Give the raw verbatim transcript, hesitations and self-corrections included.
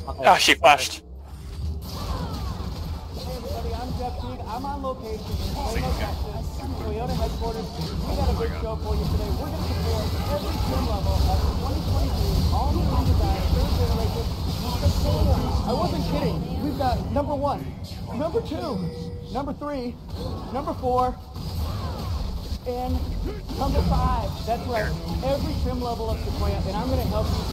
Ah, she flashed. I'm on location in Plano, Texas, Toyota headquarters. We got a big show for you today. We're going to compare every trim level of the twenty twenty-two all-new redesigned third generation. I wasn't kidding. We've got number one, number two, number three, number four, and number five. That's right. Every trim level of Sequoia, and I'm going to help you.